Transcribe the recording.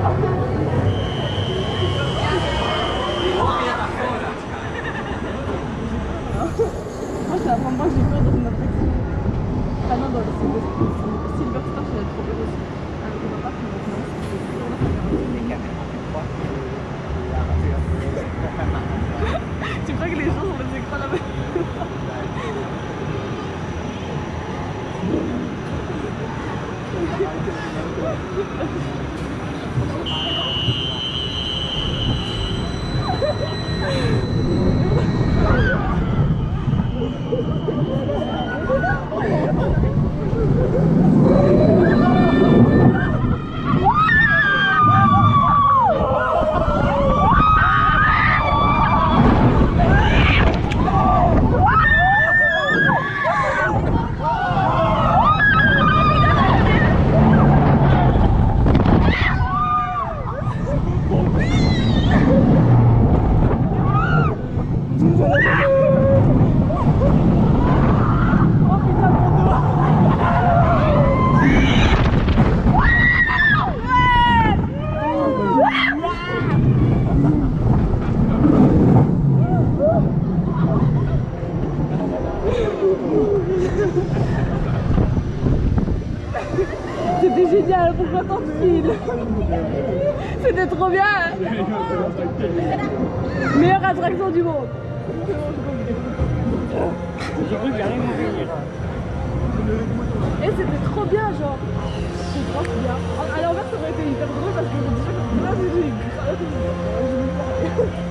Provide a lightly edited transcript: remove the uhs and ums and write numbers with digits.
Moi, c'est la première fois que j'ai peur dans une attraction. Ah non, dans le Silver Star, j'ai trop peur aussi. Je vois pas comment tu crois que les gens sont les écrans là-bas? C'était génial, pourquoi tant de fil? C'était trop bien. Meilleure attraction du monde. J'ai cru que j'allais mourir. Et c'était trop bien, genre. C'est trop bien. À l'envers, ça aurait été hyper drôle parce que déjà, là, j'ai